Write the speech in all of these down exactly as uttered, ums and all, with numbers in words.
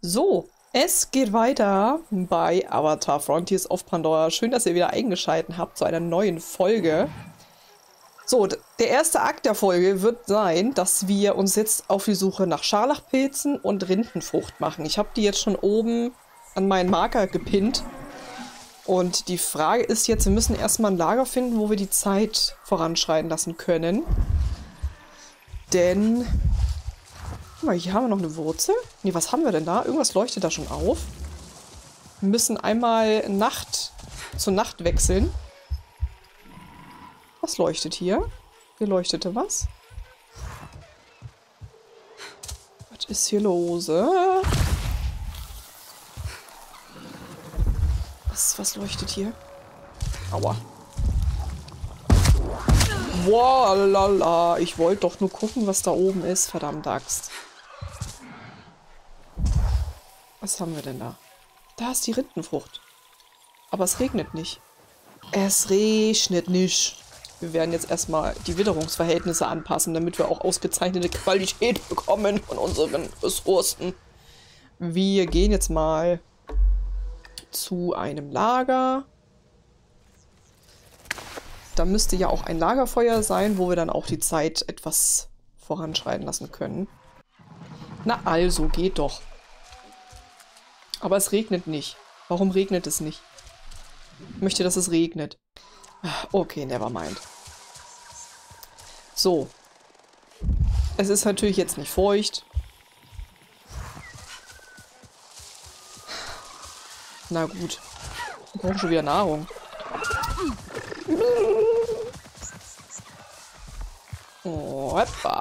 So, es geht weiter bei Avatar Frontiers of Pandora. Schön, dass ihr wieder eingeschaltet habt zu einer neuen Folge. So, der erste Akt der Folge wird sein, dass wir uns jetzt auf die Suche nach Scharlachpilzen und Rindenfrucht machen. Ich habe die jetzt schon oben an meinen Marker gepinnt. Und die Frage ist jetzt, wir müssen erstmal ein Lager finden, wo wir die Zeit voranschreiten lassen können. Denn... Guck mal, hier haben wir noch eine Wurzel. Nee, was haben wir denn da? Irgendwas leuchtet da schon auf. Wir müssen einmal Nacht zur Nacht wechseln. Was leuchtet hier? Hier leuchtete was. Was ist hier los? Was, was leuchtet hier? Aua. Wow, lala. Ich wollte doch nur gucken, was da oben ist. Verdammt Axt. Was haben wir denn da? Da ist die Rindenfrucht. Aber es regnet nicht. Es regnet nicht. Wir werden jetzt erstmal die Witterungsverhältnisse anpassen, damit wir auch ausgezeichnete Qualität bekommen von unseren Ressourcen. Wir gehen jetzt mal zu einem Lager. Da müsste ja auch ein Lagerfeuer sein, wo wir dann auch die Zeit etwas voranschreiten lassen können. Na also, geht doch. Aber es regnet nicht. Warum regnet es nicht? Ich möchte, dass es regnet. Okay, nevermind. So. Es ist natürlich jetzt nicht feucht. Na gut. Wir brauchen schon wieder Nahrung. Oh, hoppa.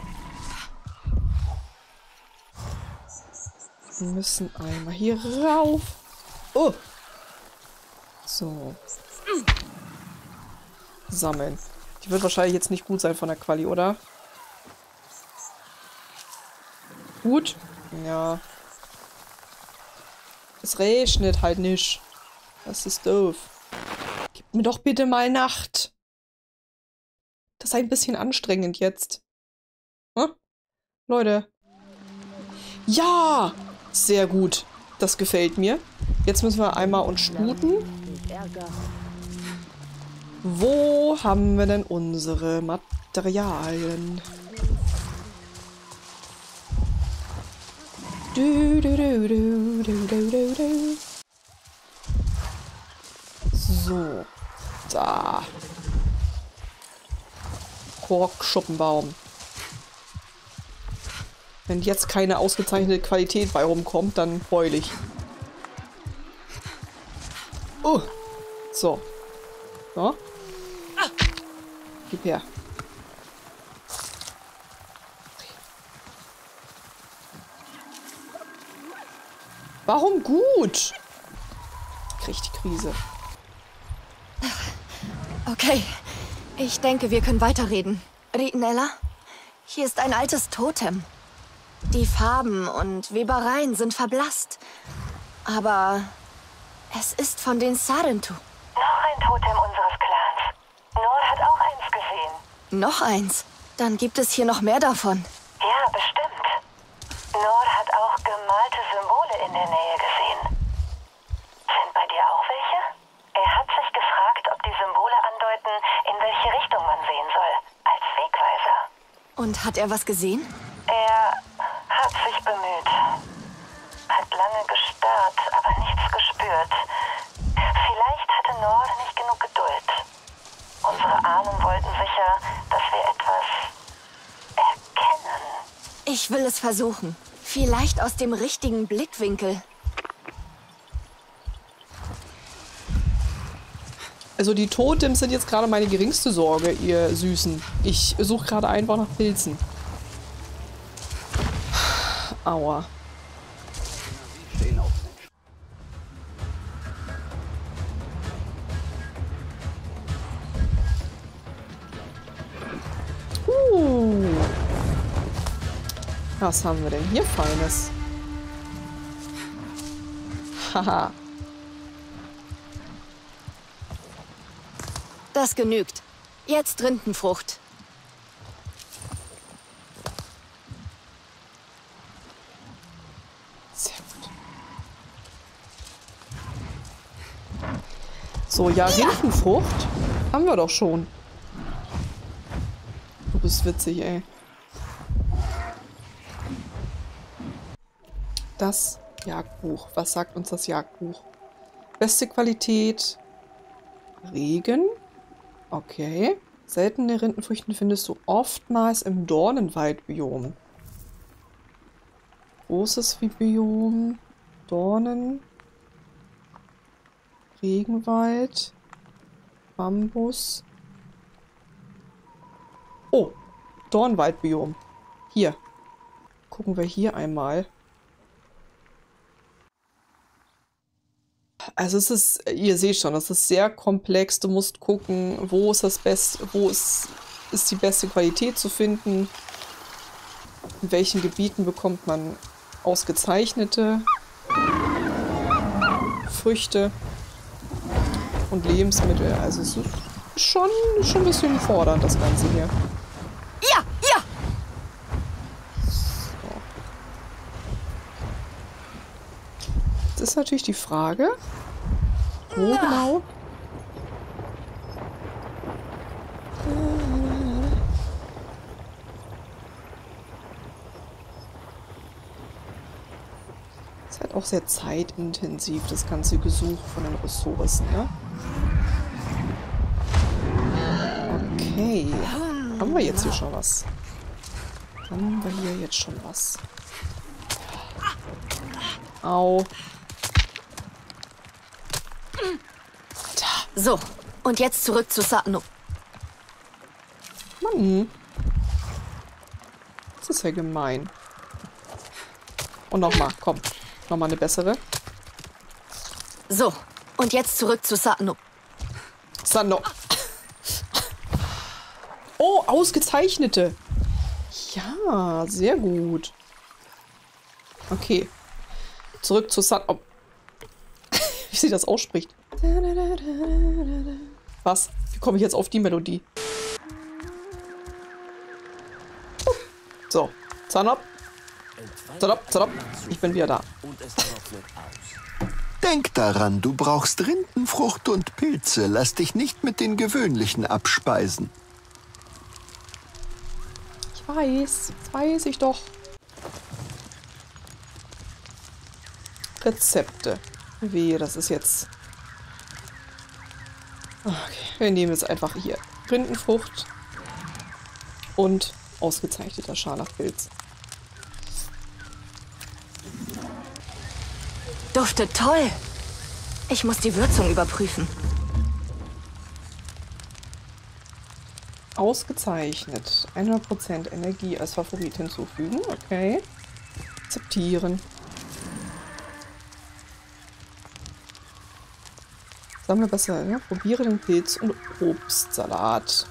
Wir müssen einmal hier rauf. Oh. So. Sammeln. Die wird wahrscheinlich jetzt nicht gut sein von der Quali, oder? Gut? Ja. Es regnet halt nicht. Das ist doof. Gib mir doch bitte mal Nacht. Das ist ein bisschen anstrengend jetzt. Hm? Leute. Ja! Sehr gut. Das gefällt mir. Jetzt müssen wir einmal uns sputen. Wo haben wir denn unsere Materialien? Du, du, du, du, du, du, du, du. So. Da. Korkschuppenbaum. Wenn jetzt keine ausgezeichnete Qualität bei rumkommt, dann heul ich. Oh. So. So. Gib her. Warum gut? Krieg ich die Krise. Okay. Ich denke, wir können weiterreden. Ritinella, hier ist ein altes Totem. Die Farben und Webereien sind verblasst. Aber es ist von den Sarentu. Noch ein Totem unseres Clans. Noor hat auch eins gesehen. Noch eins? Dann gibt es hier noch mehr davon. Ja, bestimmt. Noor hat auch gemalte Symbole in der Nähe gesehen. Sind bei dir auch welche? Er hat sich gefragt, ob die Symbole andeuten, in welche Richtung man sehen soll, als Wegweiser. Und hat er was gesehen? Er hat sich bemüht. Hat lange gestarrt, aber nichts gespürt. Vielleicht hatte Noor nicht genug Geduld. Unsere Ahnen wollten sicher, dass wir etwas erkennen. Ich will es versuchen. Vielleicht aus dem richtigen Blickwinkel. Also die Totems sind jetzt gerade meine geringste Sorge, ihr Süßen. Ich suche gerade einfach nach Pilzen. Aua. Uh. Was haben wir denn hier Feines? Haha. Das genügt. Jetzt Rindenfrucht. Sehr gut. So, ja, Rindenfrucht haben wir doch schon. Du bist witzig, ey. Das Jagdbuch. Was sagt uns das Jagdbuch? Beste Qualität. Regen. Okay. Seltene Rindenfrüchten findest du oftmals im Dornenwaldbiom. Großes Biom. Dornen. Regenwald. Bambus. Oh, Dornwaldbiom. Hier. Gucken wir hier einmal. Also es ist, ihr seht schon, das ist sehr komplex. Du musst gucken, wo ist das Beste, wo ist, ist die beste Qualität zu finden. In welchen Gebieten bekommt man ausgezeichnete Früchte und Lebensmittel. Also es ist schon, schon ein bisschen fordernd, das Ganze hier. Ja, ja! So. Jetzt ist natürlich die Frage, wo Ja. genau? Ist halt auch sehr zeitintensiv, das ganze Gesuch von den Ressourcen, ne? Okay. Haben wir jetzt hier schon was? Haben wir hier jetzt schon was? Au. So, und jetzt zurück zu Satnub. Mann. Das ist ja gemein. Und nochmal, komm. Nochmal eine bessere. So, und jetzt zurück zu Satnub. Sando. Oh, ausgezeichnete. Ja, sehr gut. Okay. Zurück zu Satnub. Wie sie das ausspricht. Was? Wie komme ich jetzt auf die Melodie? So. Zanop. Zanop, Zanop. Ich bin wieder da. Denk daran, du brauchst Rindenfrucht und Pilze. Lass dich nicht mit den gewöhnlichen abspeisen. Ich weiß. Das weiß ich doch. Rezepte. Wehe, das ist jetzt... Okay, wir nehmen jetzt einfach hier Rindenfrucht und ausgezeichneter Scharlachpilz. Duftet toll. Ich muss die Würzung überprüfen. Ausgezeichnet. hundert Prozent Energie als Favorit hinzufügen. Okay. Akzeptieren. Sammle besser, ja? Probiere den Pilz- und Obstsalat.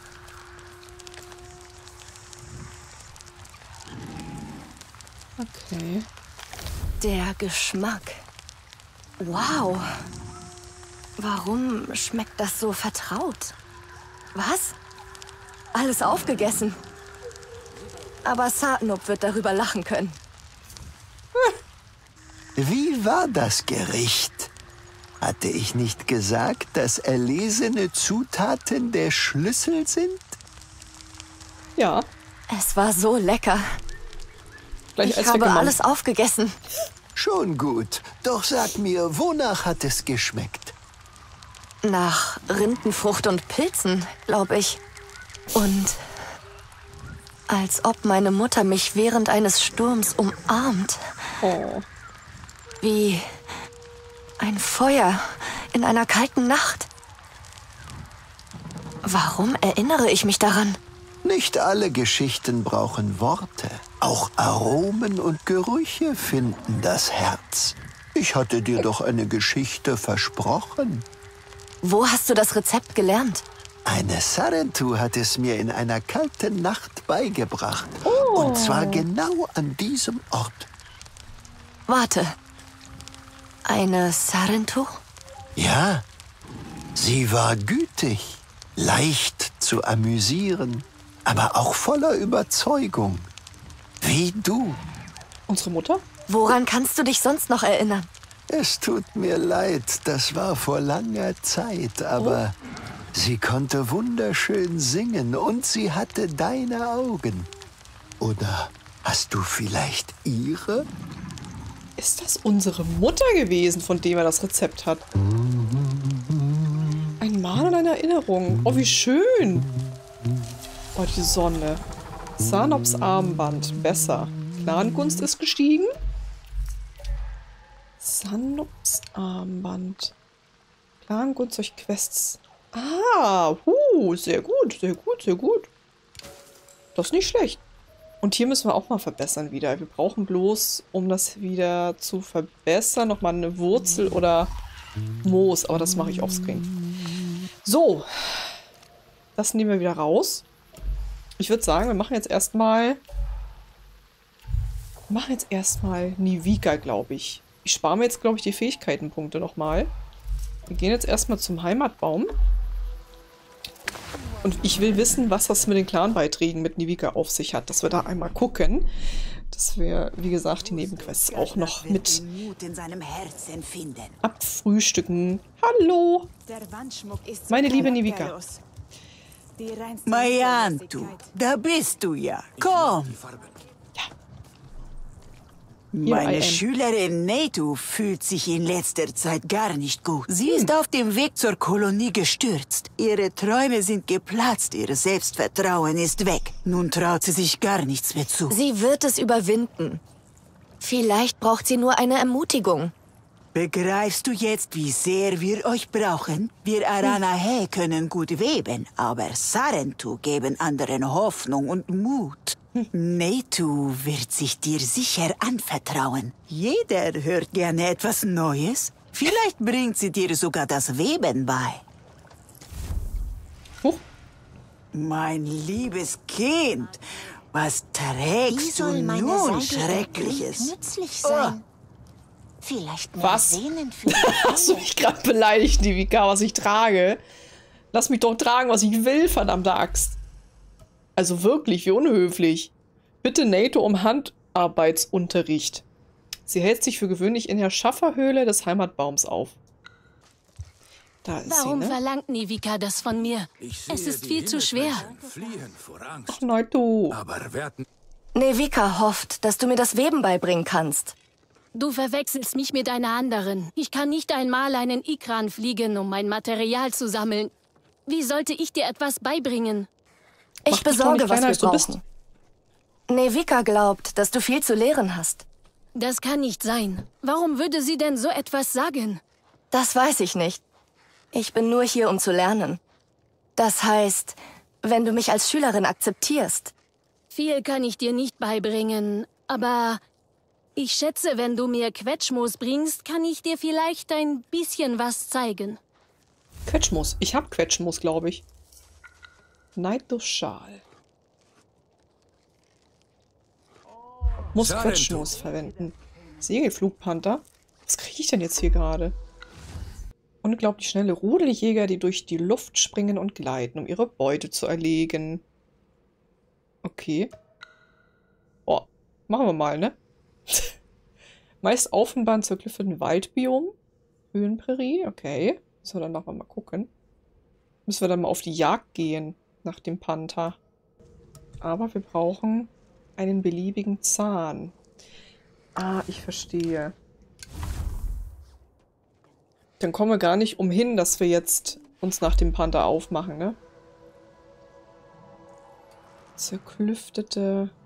Okay. Der Geschmack. Wow. Warum schmeckt das so vertraut? Was? Alles aufgegessen. Aber Satnub wird darüber lachen können. Wie war das Gericht? Hatte ich nicht gesagt, dass erlesene Zutaten der Schlüssel sind? Ja, Es war so lecker. gleich Ich als habe weggenommen. alles aufgegessen. Schon gut. Doch sag mir, wonach hat es geschmeckt? Nach Rindenfrucht und Pilzen, glaube ich. Und als ob meine Mutter mich während eines Sturms umarmt. Oh. Wie ein Feuer in einer kalten Nacht. Warum erinnere ich mich daran? Nicht alle Geschichten brauchen Worte. Auch Aromen und Gerüche finden das Herz. Ich hatte dir doch eine Geschichte versprochen. Wo hast du das Rezept gelernt? Eine Sarentu hat es mir in einer kalten Nacht beigebracht. Und zwar genau an diesem Ort. Warte. Eine Sarentu? Ja, sie war gütig, leicht zu amüsieren, aber auch voller Überzeugung. Wie du. Unsere Mutter? Woran kannst du dich sonst noch erinnern? Es tut mir leid, das war vor langer Zeit, aber sie konnte wunderschön singen und sie hatte deine Augen. Oder hast du vielleicht ihre? Ist das unsere Mutter gewesen, von dem er das Rezept hat? Ein Mal und eine Erinnerung. Oh, wie schön. Oh, die Sonne. Sanops Armband. Besser. Clangunst ist gestiegen. Sanops Armband. Clangunst durch Quests. Ah, uh, sehr gut, sehr gut, sehr gut. Das ist nicht schlecht. Und hier müssen wir auch mal verbessern wieder. Wir brauchen bloß, um das wieder zu verbessern, nochmal eine Wurzel oder Moos. Aber das mache ich offscreen. So. Das nehmen wir wieder raus. Ich würde sagen, wir machen jetzt erstmal... Wir machen jetzt erstmal Nivika, glaube ich. Ich spare mir jetzt, glaube ich, die Fähigkeitenpunkte nochmal. Wir gehen jetzt erstmal zum Heimatbaum. Und ich will wissen, was das mit den Clanbeiträgen mit Nivika auf sich hat. Dass wir da einmal gucken. Dass wir, wie gesagt, die Nebenquests auch noch mit abfrühstücken. Hallo! Meine liebe Nivika. Mayantu, da bist du ja. Komm! Meine Schülerin Neitu fühlt sich in letzter Zeit gar nicht gut. Sie ist auf dem Weg zur Kolonie gestürzt. Ihre Träume sind geplatzt, ihr Selbstvertrauen ist weg. Nun traut sie sich gar nichts mehr zu. Sie wird es überwinden. Vielleicht braucht sie nur eine Ermutigung. Begreifst du jetzt, wie sehr wir euch brauchen? Wir Aranahe können gut weben, aber Sarentu geben anderen Hoffnung und Mut. Neitu wird sich dir sicher anvertrauen. Jeder hört gerne etwas Neues. Vielleicht bringt sie dir sogar das Weben bei. Huch. Mein liebes Kind, was trägst du nun Schreckliches? Nützlich sein. Vielleicht mehr Was? Sehnen für die Hast du mich gerade beleidigt, Nivika, was ich trage? Lass mich doch tragen, was ich will, verdammte Axt. Also wirklich, wie unhöflich. Bitte Nato um Handarbeitsunterricht. Sie hält sich für gewöhnlich in der Schafferhöhle des Heimatbaums auf. Da ist Warum sie, ne? verlangt Nivika das von mir? Es ist viel zu schwer. Ach, Nato. Aber werden Nivika hofft, dass du mir das Weben beibringen kannst. Du verwechselst mich mit einer anderen. Ich kann nicht einmal einen Ikran fliegen, um mein Material zu sammeln. Wie sollte ich dir etwas beibringen? Ich Mach dich doch besorge, nicht was kleiner, wir als du bist. brauchen. Nivika glaubt, dass du viel zu lehren hast. Das kann nicht sein. Warum würde sie denn so etwas sagen? Das weiß ich nicht. Ich bin nur hier, um zu lernen. Das heißt, wenn du mich als Schülerin akzeptierst. Viel kann ich dir nicht beibringen, aber ich schätze, wenn du mir Quetschmoos bringst, kann ich dir vielleicht ein bisschen was zeigen. Quetschmoos. Ich habe Quetschmoos, glaube ich. Neidoschal. Muss Sarentu. Quetschmoos verwenden. Segelflugpanther? Was kriege ich denn jetzt hier gerade? Unglaublich schnelle Rudeljäger, die durch die Luft springen und gleiten, um ihre Beute zu erlegen. Okay. Oh, machen wir mal, ne? Meist Aufenbahn zur Klüffeln Waldbiom. Höhenprärie, okay. So, dann machen wir mal gucken. Müssen wir dann mal auf die Jagd gehen nach dem Panther. Aber wir brauchen einen beliebigen Zahn. Ah, ich verstehe. Dann kommen wir gar nicht umhin, dass wir jetzt uns nach dem Panther aufmachen, ne? Zerklüftete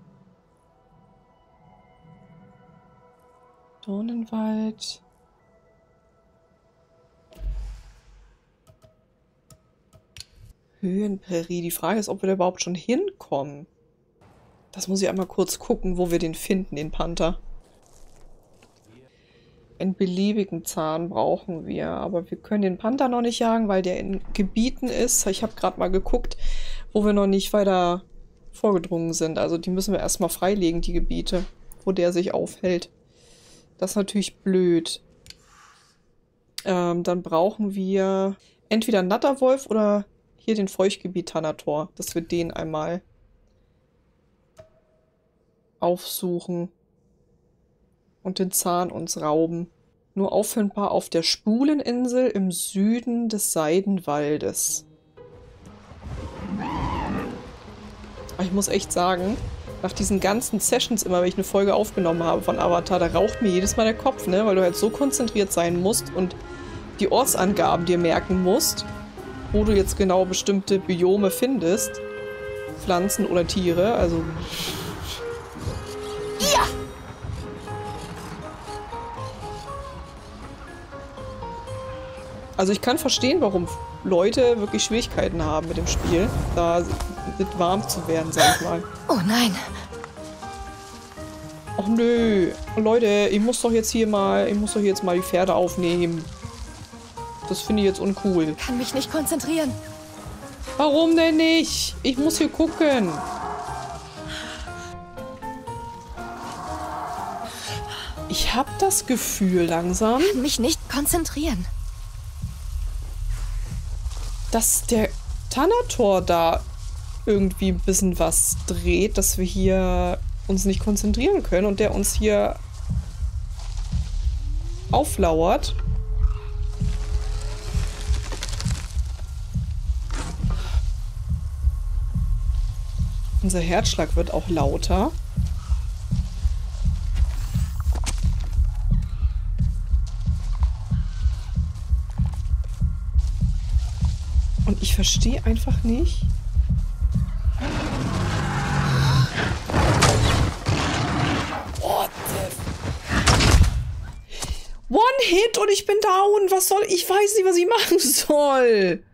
Dornenwald. Höhenprärie. Die Frage ist, ob wir da überhaupt schon hinkommen. Das muss ich einmal kurz gucken, wo wir den finden, den Panther. Einen beliebigen Zahn brauchen wir, aber wir können den Panther noch nicht jagen, weil der in Gebieten ist. Ich habe gerade mal geguckt, wo wir noch nicht weiter vorgedrungen sind. Also die müssen wir erstmal freilegen, die Gebiete, wo der sich aufhält. Das ist natürlich blöd. Ähm, dann brauchen wir entweder Natterwolf oder hier den Feuchtgebiet-Thanator, dass wir den einmal aufsuchen. und den Zahn uns rauben. Nur auffindbar auf der Spuleninsel im Süden des Seidenwaldes. Aber ich muss echt sagen, nach diesen ganzen Sessions immer, wenn ich eine Folge aufgenommen habe von Avatar, da raucht mir jedes Mal der Kopf, ne? Weil du halt so konzentriert sein musst und die Ortsangaben dir merken musst, wo du jetzt genau bestimmte Biome findest. Pflanzen oder Tiere, also... Ja! Also ich kann verstehen, warum Leute wirklich Schwierigkeiten haben mit dem Spiel, da mit warm zu werden, sag ich mal. Oh nein. Ach nö. Leute, ich muss doch jetzt hier mal, ich muss doch jetzt mal die Pferde aufnehmen. Das finde ich jetzt uncool. Ich kann mich nicht konzentrieren. Warum denn nicht? Ich muss hier gucken. Ich habe das Gefühl langsam, Ich kann mich nicht konzentrieren. dass der Thanator da irgendwie ein bisschen was dreht, dass wir hier uns nicht konzentrieren können und der uns hier auflauert. Unser Herzschlag wird auch lauter. Und ich verstehe einfach nicht. What the... One Hit und ich bin down. Was soll... Ich weiß nicht, was ich machen soll.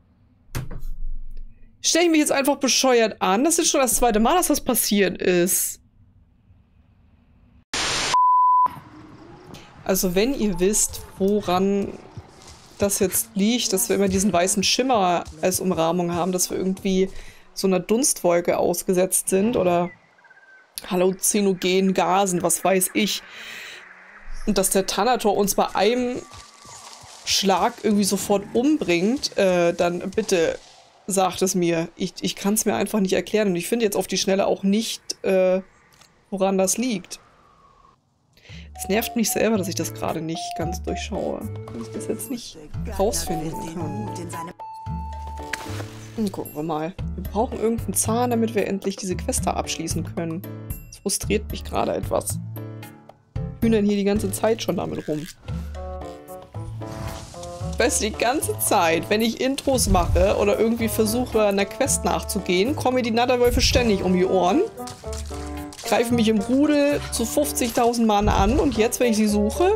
Stelle ich mich jetzt einfach bescheuert an? Das ist schon das zweite Mal, dass das passiert ist. Also wenn ihr wisst, woran das jetzt liegt, dass wir immer diesen weißen Schimmer als Umrahmung haben, dass wir irgendwie so einer Dunstwolke ausgesetzt sind oder halluzinogenen Gasen, was weiß ich. Und dass der Thanator uns bei einem Schlag irgendwie sofort umbringt, äh, dann bitte sagt es mir. Ich, ich kann es mir einfach nicht erklären und ich finde jetzt auf die Schnelle auch nicht, äh, woran das liegt. Es nervt mich selber, dass ich das gerade nicht ganz durchschaue. Dass ich das jetzt nicht rausfinden kann. Und gucken wir mal. Wir brauchen irgendeinen Zahn, damit wir endlich diese Quest da abschließen können. Das frustriert mich gerade etwas. Hühnern hier die ganze Zeit schon damit rum. Ich weiß, die ganze Zeit, wenn ich Intros mache oder irgendwie versuche, einer Quest nachzugehen, kommen mir die Natterwölfe ständig um die Ohren. Greifen mich im Rudel zu fünfzigtausend Mann an und jetzt, wenn ich sie suche,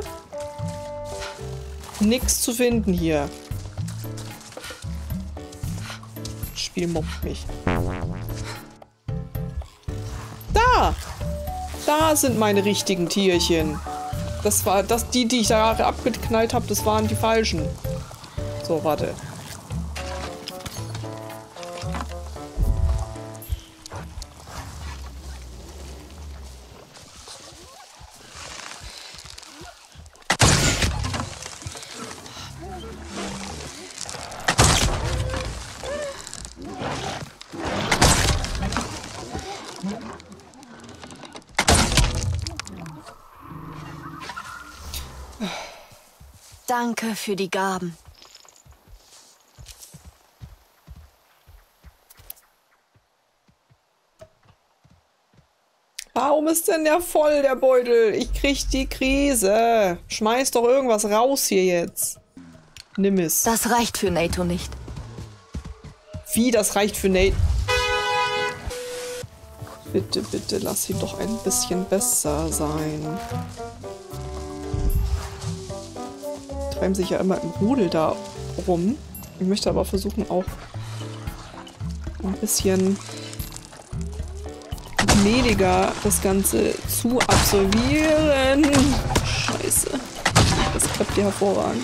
nichts zu finden hier. Das Spiel mobbt mich. Da! Da sind meine richtigen Tierchen. Das war das, die, die ich da abgeknallt habe, das waren die falschen. So, warte. Danke für die Gaben. Warum ist denn der voll, der Beutel? Ich krieg die Krise. Schmeiß doch irgendwas raus hier jetzt. Nimm es. Das reicht für NATO nicht. Wie, das reicht für Nate? Bitte, bitte, lass sie doch ein bisschen besser sein. Treiben sich ja immer im Rudel da rum. Ich möchte aber versuchen, auch ein bisschen gnädiger das Ganze zu absolvieren. Scheiße. Das klappt ja hervorragend.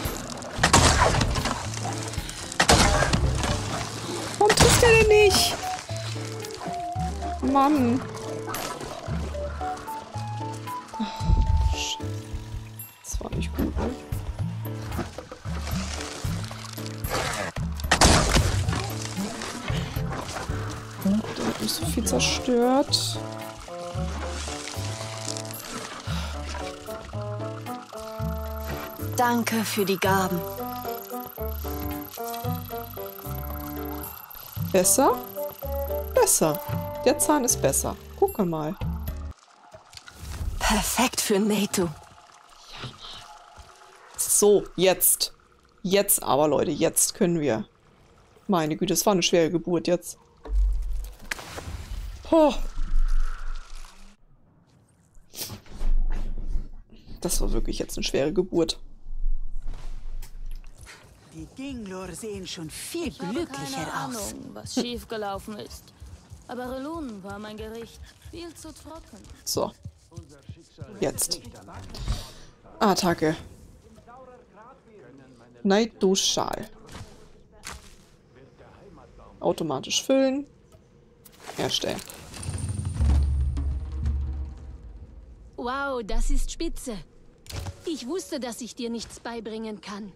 Warum trifft er denn nicht? Mann. Das war nicht gut, ne? Da hat mich so viel zerstört. Danke für die Gaben. Besser? Besser. Der Zahn ist besser. Gucke mal. Perfekt für Natu. So, jetzt. Jetzt aber, Leute, jetzt können wir. Meine Güte, es war eine schwere Geburt jetzt. Oh. Das war wirklich jetzt eine schwere Geburt. Die Dinglor sehen schon viel Ich habe glücklicher keine aus. Ahnung, was schiefgelaufen ist. Aber Relun war mein Gericht viel zu trocken. So. Jetzt. Attacke. Neiduschal. Automatisch füllen. Herstellen. Wow, das ist spitze. Ich wusste, dass ich dir nichts beibringen kann.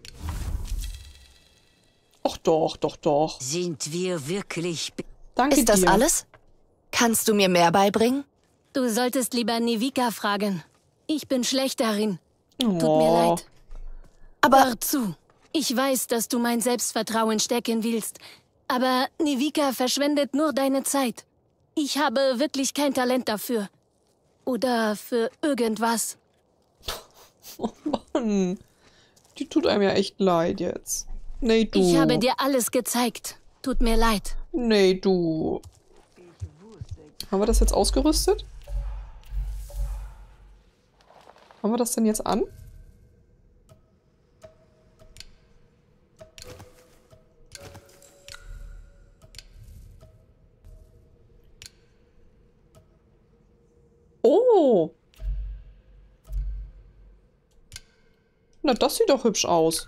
Ach doch, doch, doch. Sind wir wirklich... Danke Ist das dir. alles? Kannst du mir mehr beibringen? Du solltest lieber Nevika fragen. Ich bin schlecht darin. Tut mir Oh. leid. Aber Hör zu. Ich weiß, dass du mein Selbstvertrauen stärken willst. Aber Nevika verschwendet nur deine Zeit. Ich habe wirklich kein Talent dafür. Oder für irgendwas. Oh Mann. Die tut einem ja echt leid jetzt. Nee, du. Ich habe dir alles gezeigt. Tut mir leid. Nee, du. Haben wir das jetzt ausgerüstet? Haben wir das denn jetzt an? Oh. Na, das sieht doch hübsch aus.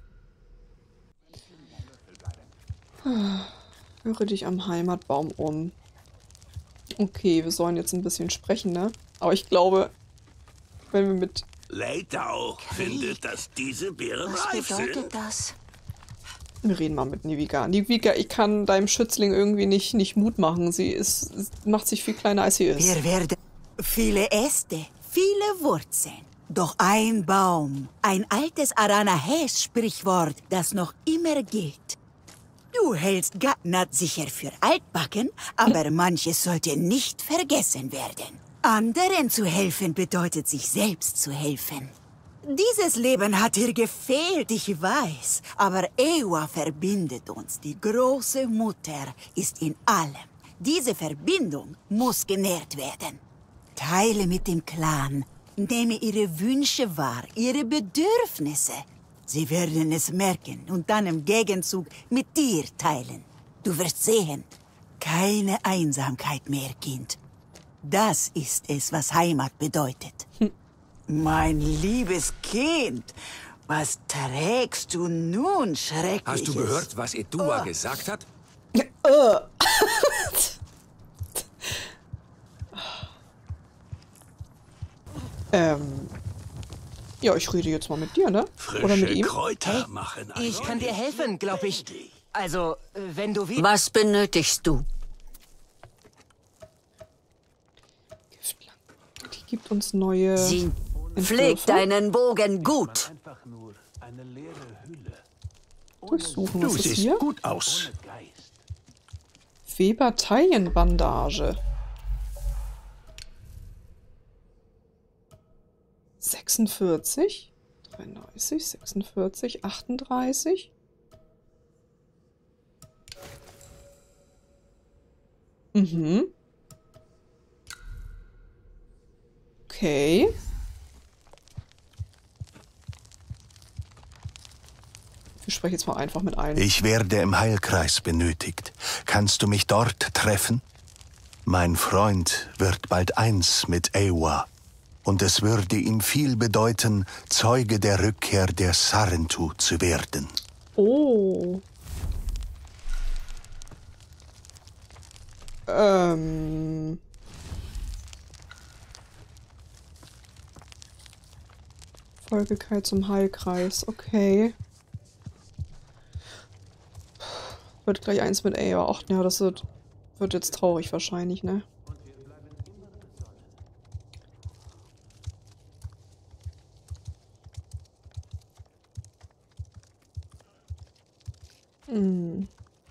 Höre dich am Heimatbaum um. Okay, wir sollen jetzt ein bisschen sprechen, ne? Aber ich glaube, wenn wir mit... Leitau findet, dass diese Beeren reif sind. das? Wir reden mal mit Nevika. Nevika, ich kann deinem Schützling irgendwie nicht, nicht Mut machen. Sie ist, macht sich viel kleiner, als sie ist. Wir werden viele Äste, viele Wurzeln. Doch ein Baum, ein altes Aranahes-Sprichwort, das noch immer gilt. Du hältst Gatnat sicher für altbacken, aber manches sollte nicht vergessen werden. Anderen zu helfen bedeutet, sich selbst zu helfen. Dieses Leben hat dir gefehlt, ich weiß. Aber Eywa verbindet uns. Die große Mutter ist in allem. Diese Verbindung muss genährt werden. Teile mit dem Clan. Nehme ihre Wünsche wahr, ihre Bedürfnisse. Sie werden es merken und dann im Gegenzug mit dir teilen. Du wirst sehen, keine Einsamkeit mehr, Kind. Das ist es, was Heimat bedeutet. Hm. Mein liebes Kind, was trägst du nun, Schreckliches? Hast du gehört, was Edua oh. gesagt hat? Uh. ähm... Ja, ich rede jetzt mal mit dir, ne? Frische Oder mit ihm? Kräuter machen ein Ich kann dir helfen, glaube ich. Also, wenn du willst. Was benötigst du? Die gibt uns neue Sie Entwürfe. pflegt deinen Bogen gut. Durchsuchen, Du was ist siehst hier? gut aus. Weber-Taillenbandage. sechsundvierzig, dreiunddreißig, sechsundvierzig, achtunddreißig. Mhm. Okay. Ich spreche jetzt mal einfach mit allen. Ich werde im Heilkreis benötigt. Kannst du mich dort treffen? Mein Freund wird bald eins mit Eywa. Und es würde ihm viel bedeuten, Zeuge der Rückkehr der Sarentu zu werden. Oh. Ähm. Folgigkeit zum Heilkreis, okay. Wird gleich eins mit Eywa. Ach, ja, das wird, wird jetzt traurig wahrscheinlich, ne? Hm.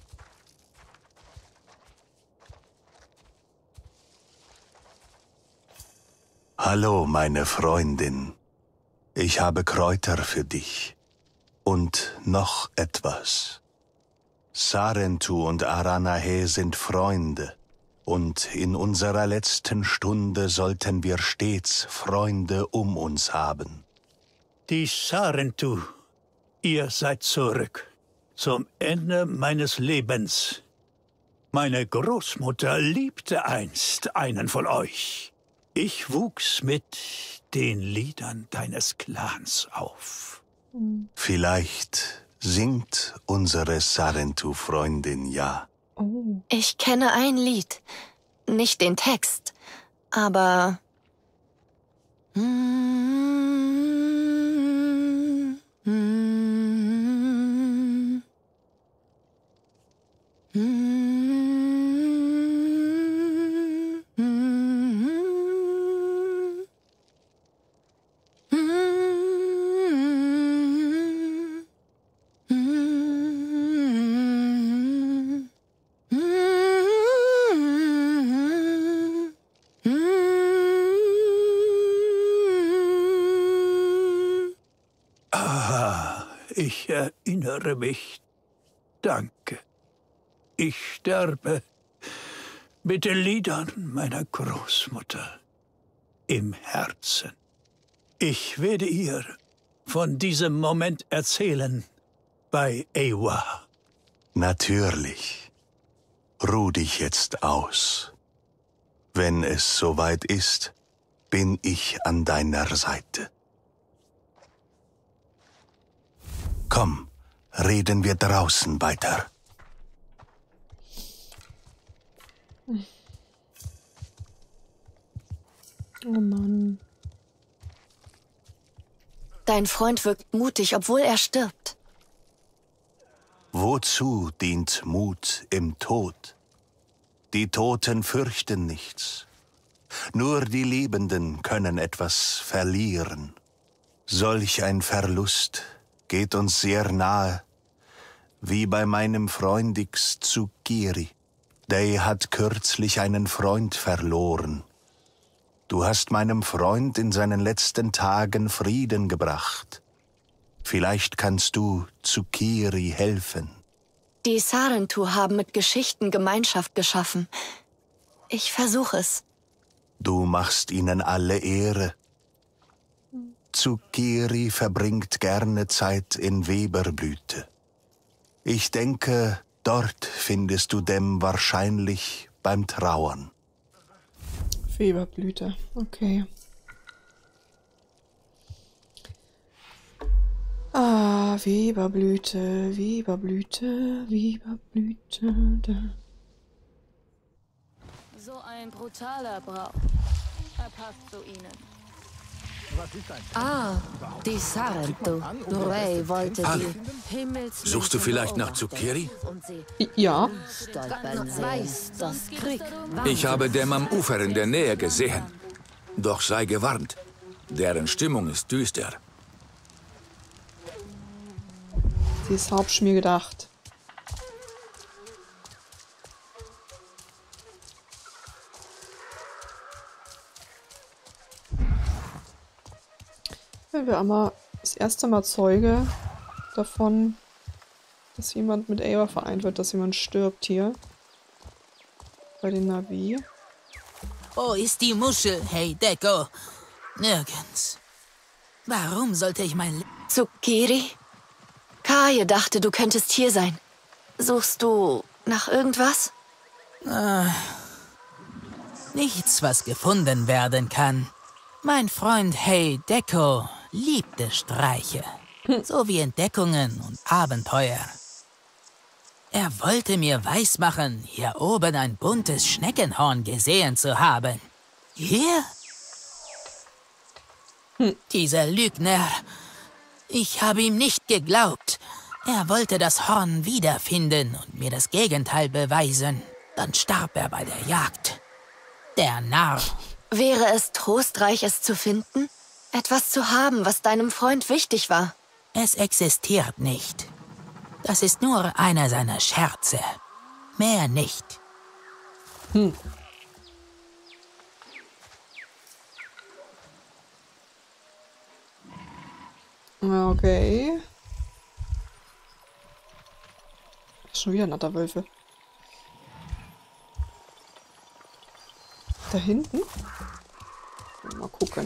Hallo, meine Freundin. Ich habe Kräuter für dich. Und noch etwas. Sarentu und Aranahe sind Freunde. Und in unserer letzten Stunde sollten wir stets Freunde um uns haben. Die Sarentu, ihr seid zurück. Zum Ende meines Lebens. Meine Großmutter liebte einst einen von euch. Ich wuchs mit den Liedern deines Clans auf. Vielleicht singt unsere Sarentu-Freundin ja. Oh. Ich kenne ein Lied. Nicht den Text, aber... Ich erinnere mich. Danke. Ich sterbe mit den Liedern meiner Großmutter im Herzen. Ich werde ihr von diesem Moment erzählen bei Eywa. Natürlich. Ruh dich jetzt aus. Wenn es soweit ist, bin ich an deiner Seite. Komm, reden wir draußen weiter. Oh Mann. Dein Freund wirkt mutig, obwohl er stirbt. Wozu dient Mut im Tod? Die Toten fürchten nichts. Nur die Lebenden können etwas verlieren. Solch ein Verlust geht uns sehr nahe, wie bei meinem Freund X Tsukiri. Der hat kürzlich einen Freund verloren. Du hast meinem Freund in seinen letzten Tagen Frieden gebracht. Vielleicht kannst du Tsukiri helfen. Die Sarentu haben mit Geschichten Gemeinschaft geschaffen. Ich versuche es. Du machst ihnen alle Ehre. Tsukiri verbringt gerne Zeit in Weberblüte. Ich denke, dort findest du Dem wahrscheinlich beim Trauern. Weberblüte, okay. Ah, Weberblüte, Weberblüte, Weberblüte. Da. So ein brutaler Brauch. Er passt zu ihnen. Ah, die Sarentu. Ray wollte Hallo. die Himmels... Suchst du vielleicht nach Tsukiri? Ja. Weiß, dass Krieg... Ich habe Dem am Ufer in der Nähe gesehen. Doch sei gewarnt. Deren Stimmung ist düster. Sie ist hab ich mir gedacht. Weil wir einmal das erste Mal Zeuge davon, dass jemand mit Eywa vereint wird, dass jemand stirbt hier. Bei den Navi. Wo ist die Muschel, hey Deko? Nirgends. Warum sollte ich mein... Tsukiri? Kaje dachte, du könntest hier sein. Suchst du nach irgendwas? Äh, nichts, was gefunden werden kann. Mein Freund Hey Deko liebte Streiche, sowie Entdeckungen und Abenteuer. Er wollte mir weismachen, hier oben ein buntes Schneckenhorn gesehen zu haben. Hier? Hm. Dieser Lügner. Ich habe ihm nicht geglaubt. Er wollte das Horn wiederfinden und mir das Gegenteil beweisen. Dann starb er bei der Jagd. Der Narr. Wäre es trostreich, es zu finden? Etwas zu haben, was deinem Freund wichtig war? Es existiert nicht. Das ist nur einer seiner Scherze. Mehr nicht. Hm. Okay. Schon wieder Natterwölfe. Da hinten? Mal gucken.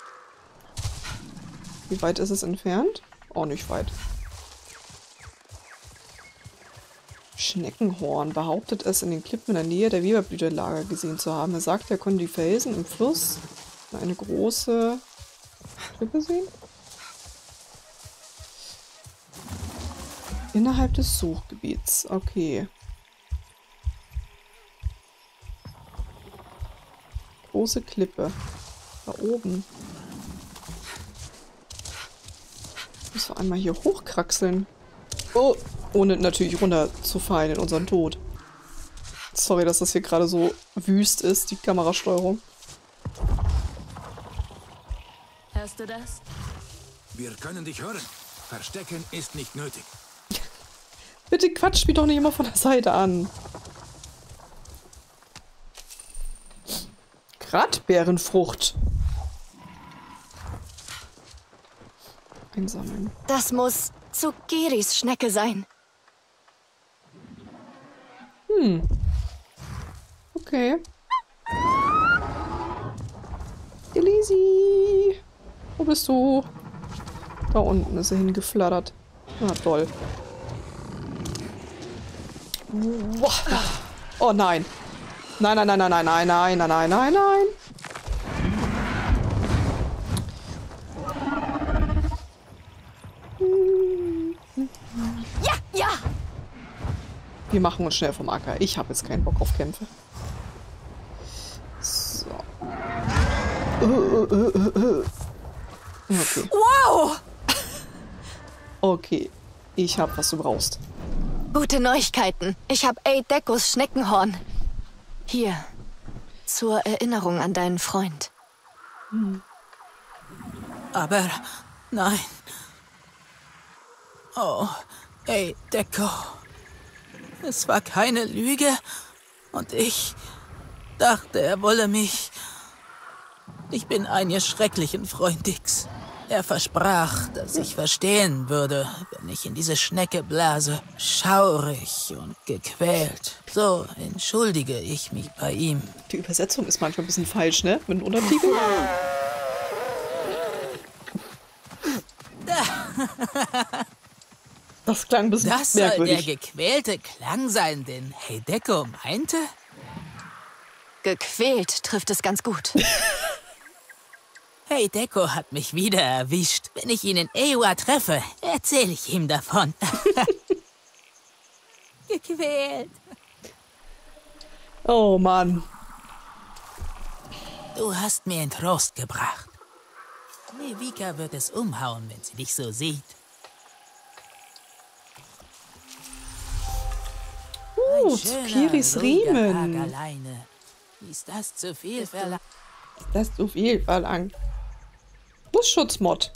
Wie weit ist es entfernt? Auch nicht weit. Schneckenhorn behauptet es, in den Klippen in der Nähe der Weberblütenlager gesehen zu haben. Er sagt, er konnte die Felsen im Fluss eine große Klippe sehen. Innerhalb des Suchgebiets. Okay. Große Klippe. Da oben. Müssen wir einmal hier hochkraxeln. Oh! Ohne natürlich runterzufallen in unseren Tod. Sorry, dass das hier gerade so wüst ist, die Kamerasteuerung. Hörst du das? Wir können dich hören. Verstecken ist nicht nötig. Bitte quatscht mich doch nicht immer von der Seite an. Gradbeerenfrucht. Einsammeln. Das muss Tsukiris Schnecke sein. Hm. Okay. Elisi. Wo bist du? Da unten ist er hingeflattert. Na toll. Oh nein. Nein, nein, nein, nein, nein, nein, nein, nein, nein, nein, nein. Ja, ja. Wir machen uns schnell vom Acker. Ich habe jetzt keinen Bock auf Kämpfe. So. Okay. Wow! Okay. Ich hab, was du brauchst. Gute Neuigkeiten. Ich habe Eidekos Schneckenhorn. Hier. Zur Erinnerung an deinen Freund. Hm. Aber nein. Oh, ey, Deko. Es war keine Lüge. Und ich dachte, er wolle mich. Ich bin ein ihr schrecklichen Freund Dix. Er versprach, dass ich verstehen würde, wenn ich in diese Schnecke blase. Schaurig und gequält. So entschuldige ich mich bei ihm. Die Übersetzung ist manchmal ein bisschen falsch, ne? Mit dem Untertitel. Das klang ein bisschen Das soll merkwürdig. der gequälte Klang sein, den Hideko meinte? Gequält trifft es ganz gut. Hideko hat mich wieder erwischt. Wenn ich ihn in Eywa treffe, erzähle ich ihm davon. Gequält. Oh Mann. Du hast mir in Trost gebracht. Nevika wird es umhauen, wenn sie dich so sieht. Uh, Tsukiris Riemen. Alleine. Ist das zu viel verlangt? Ist das zu viel verlangt? Busschutzmod.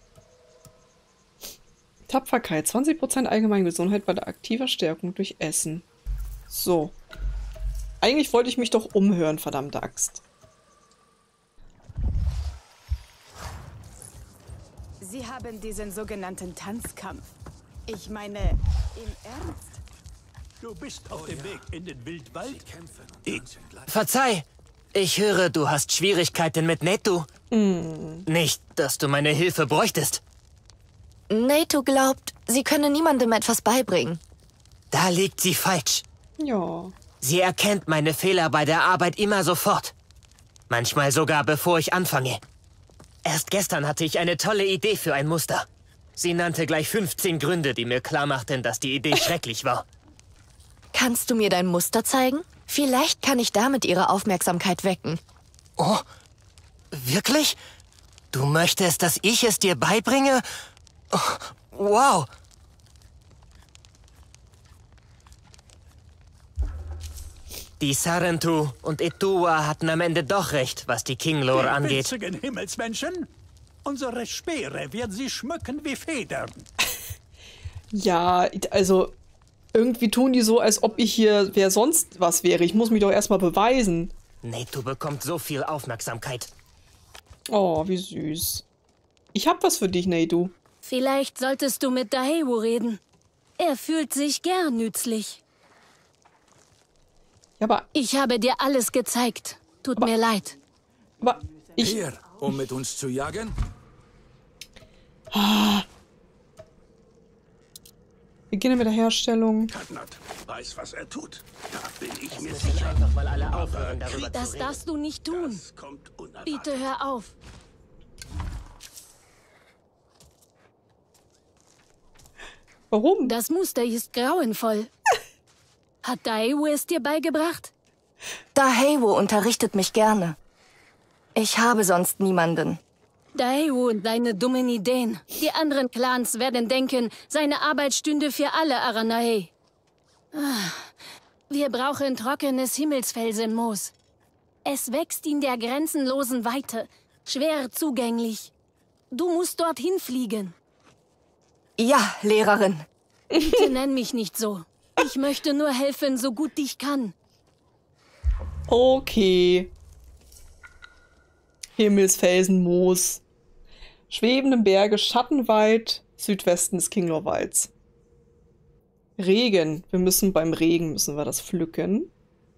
Tapferkeit. zwanzig Prozent Allgemeingesundheit bei der aktiver Stärkung durch Essen. So. Eigentlich wollte ich mich doch umhören, verdammte Axt. Sie haben diesen sogenannten Tanzkampf. Ich meine, im Ernst? Du bist auf dem Weg in den Wildwald? Ich, verzeih, ich höre, du hast Schwierigkeiten mit Netu. Mm. Nicht, dass du meine Hilfe bräuchtest. Netu glaubt, sie könne niemandem etwas beibringen. Da liegt sie falsch. Ja. Sie erkennt meine Fehler bei der Arbeit immer sofort. Manchmal sogar, bevor ich anfange. Erst gestern hatte ich eine tolle Idee für ein Muster. Sie nannte gleich fünfzehn Gründe, die mir klarmachten, dass die Idee schrecklich war. Kannst du mir dein Muster zeigen? Vielleicht kann ich damit ihre Aufmerksamkeit wecken. Oh, wirklich? Du möchtest, dass ich es dir beibringe? Oh, wow. Die Sarentu und Etua hatten am Ende doch recht, was die Kinglor angeht. Die winzigen Himmelsmenschen? Unsere Speere werden sie schmücken wie Federn. Ja, also irgendwie tun die so, als ob ich hier wer sonst was wäre. Ich muss mich doch erstmal beweisen. Neitu bekommt so viel Aufmerksamkeit. Oh, wie süß. Ich hab was für dich, Neitu. Vielleicht solltest du mit Dahewu reden. Er fühlt sich gern nützlich. Ja, aber... Ich habe dir alles gezeigt. Tut aber, mir leid. Aber ich... Hier, um mit uns zu jagen? Ah. Beginne mit der Herstellung. Kadnat weiß, was er tut. Da bin ich mir Müssen sicher. einfach mal alle aufhören, darüber Das zu reden. darfst du nicht tun. Das kommt unerwartet. Bitte hör auf. Warum? Das Muster ist grauenvoll. Hat Dahewu es dir beigebracht? Dahewu unterrichtet mich gerne. Ich habe sonst niemanden. Dahewu und seine dummen Ideen. Die anderen Clans werden denken, seine Arbeit stünde für alle Aranahe. Ah, wir brauchen trockenes Himmelsfelsenmoos. Es wächst in der grenzenlosen Weite, schwer zugänglich. Du musst dorthin fliegen. Ja, Lehrerin. Bitte nenn mich nicht so. Ich möchte nur helfen, so gut ich kann. Okay. Himmelsfelsenmoos. Schwebende Berge, Schattenwald, Südwesten des Kinglorwalds. Regen. Wir müssen beim Regen müssen wir das pflücken.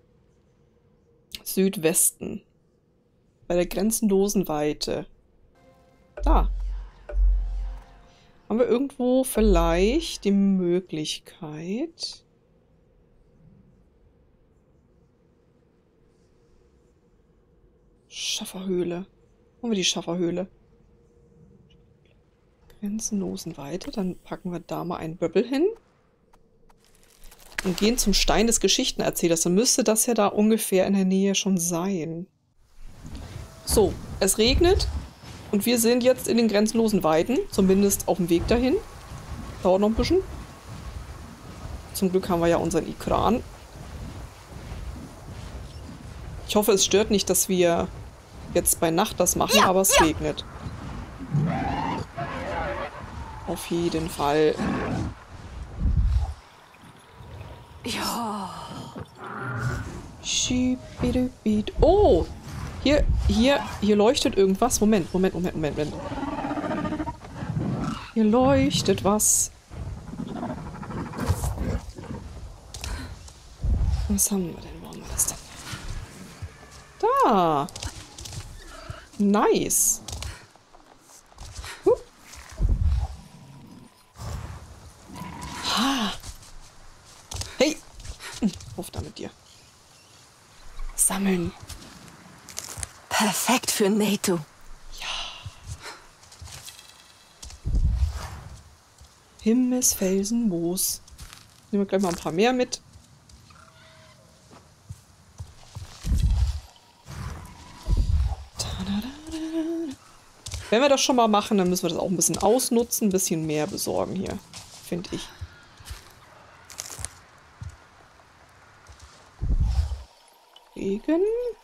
Südwesten. Bei der grenzenlosen Weite. Da. Haben wir irgendwo vielleicht die Möglichkeit... Schafferhöhle. Haben wir die Schafferhöhle? Grenzenlosen Weite. Dann packen wir da mal einen Böbbel hin. Und gehen zum Stein des Geschichtenerzählers. Dann müsste das ja da ungefähr in der Nähe schon sein. So, es regnet. Und wir sind jetzt in den grenzenlosen Weiten. Zumindest auf dem Weg dahin. Dauert noch ein bisschen. Zum Glück haben wir ja unseren Ikran. Ich hoffe, es stört nicht, dass wir jetzt bei Nacht das machen, ja, aber es ja. regnet. Auf jeden Fall. Ja. Oh! Hier, hier, hier leuchtet irgendwas. Moment, Moment, Moment, Moment, Moment. Hier leuchtet was. Was haben wir denn? Wo haben wir das denn? Da! Nice! Huh. Ha! Hey! Auf da mit dir. Sammeln. Perfekt für Neitu. Ja. Himmelsfelsenmoos. Nehmen wir gleich mal ein paar mehr mit. Wenn wir das schon mal machen, dann müssen wir das auch ein bisschen ausnutzen, ein bisschen mehr besorgen hier, finde ich. Regen.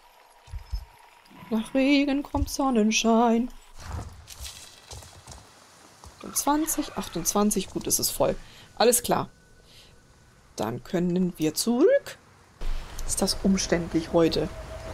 Nach Regen kommt Sonnenschein. achtundzwanzig, achtundzwanzig, gut, es ist voll. Alles klar. Dann können wir zurück. Ist das umständlich heute?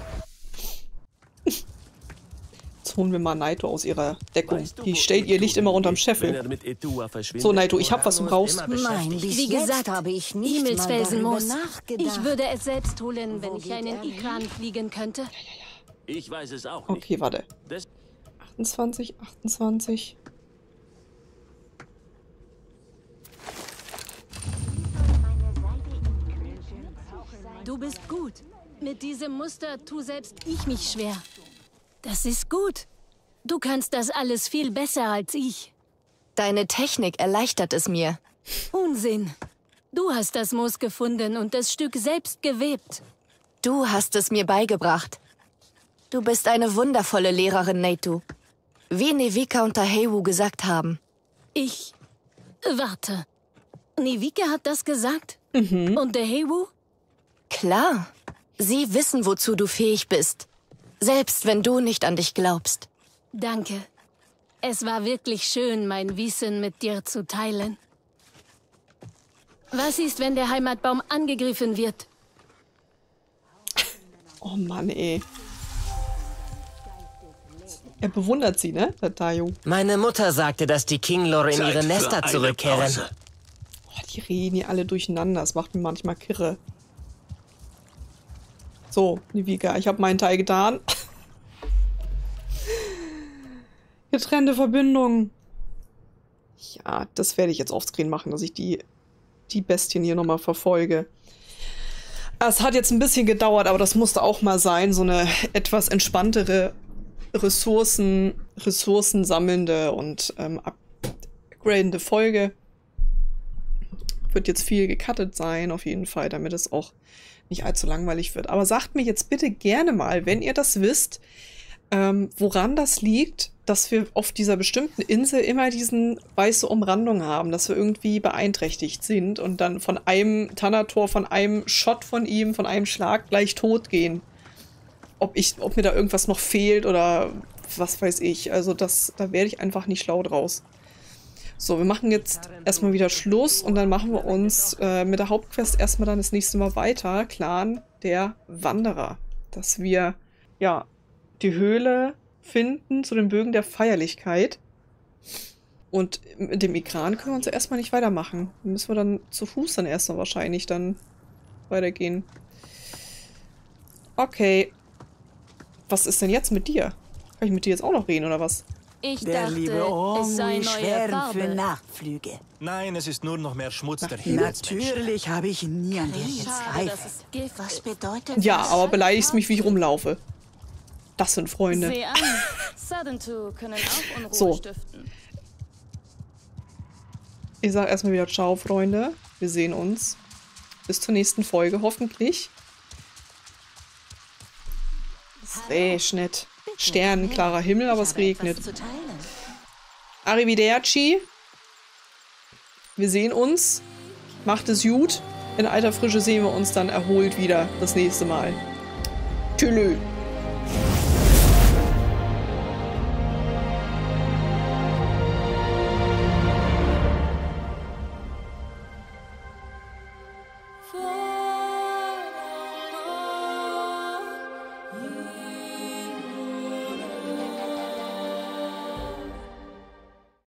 Jetzt holen wir mal Naito aus ihrer Deckung. Weißt du, die stellt ihr Licht immer unterm Scheffel. So, Naito, ich hab was zum Raus. Nein, wie gesagt, habe ich nicht Himmelsfelsenmoos. nachgedacht. Ich würde es selbst holen, wenn ich einen Ikran fliegen könnte. Ja, ja, ja. Ich weiß es auch nicht. Okay, warte. achtundzwanzig, achtundzwanzig. Du bist gut. Mit diesem Muster tu selbst ich mich schwer. Das ist gut. Du kannst das alles viel besser als ich. Deine Technik erleichtert es mir. Unsinn. Du hast das Moos gefunden und das Stück selbst gewebt. Du hast es mir beigebracht. Du bist eine wundervolle Lehrerin, Neitu. Wie Nevika und Dahewu gesagt haben. Ich... Warte. Nevika hat das gesagt? Mhm. Und Dahewu? Klar. Sie wissen, wozu du fähig bist. Selbst wenn du nicht an dich glaubst. Danke. Es war wirklich schön, mein Wissen mit dir zu teilen. Was ist, wenn der Heimatbaum angegriffen wird? Oh Mann, ey. Er bewundert sie, ne, der Tayo? Meine Mutter sagte, dass die Kinglore in Zeit ihre für Nester eine zurückkehren. Pause. Oh, die reden hier alle durcheinander. Das macht mir manchmal kirre. So, Nivika, ich habe meinen Teil getan. Getrennte Verbindung. Ja, das werde ich jetzt offscreen machen, dass ich die, die Bestien hier nochmal verfolge. Es hat jetzt ein bisschen gedauert, aber das musste auch mal sein. So eine etwas entspanntere Ressourcen, Ressourcen sammelnde und ähm, upgradende Folge. Wird jetzt viel gecuttet sein, auf jeden Fall, damit es auch nicht allzu langweilig wird. Aber sagt mir jetzt bitte gerne mal, wenn ihr das wisst, ähm, woran das liegt, dass wir auf dieser bestimmten Insel immer diesen weiße Umrandung haben, dass wir irgendwie beeinträchtigt sind und dann von einem Thanator, von einem Shot von ihm, von einem Schlag gleich tot gehen. Ob ich, ob mir da irgendwas noch fehlt oder was weiß ich. Also das, da werde ich einfach nicht schlau draus. So, wir machen jetzt erstmal wieder Schluss und dann machen wir uns äh, mit der Hauptquest erstmal dann das nächste Mal weiter. Clan der Wanderer. Dass wir, ja, die Höhle finden zu den Bögen der Feierlichkeit. Und mit dem Ikran können wir uns ja erstmal nicht weitermachen. Da müssen wir dann zu Fuß dann erstmal wahrscheinlich dann weitergehen. Okay. Was ist denn jetzt mit dir? Kann ich mit dir jetzt auch noch reden, oder was? Ich Der dachte, liebe es sei Omui neue schwärmt für Farbe. Nachtflüge. Nein, es ist nur noch mehr Schmutz der Natürlich habe ich nie an dir Schade, dass gezweifelt. es Gift Was ist. bedeutet Ja, das? aber beleidigst mich, wie ich rumlaufe. Das sind Freunde. Seh an, Sarentu können auch Unruhe So. stiften. Ich sag erstmal wieder ciao, Freunde. Wir sehen uns. Bis zur nächsten Folge, hoffentlich. Sehr nett. Sternenklarer Himmel, aber es regnet. Arrivederci. Wir sehen uns. Macht es gut. In alter Frische sehen wir uns dann erholt wieder das nächste Mal. Tschüss. For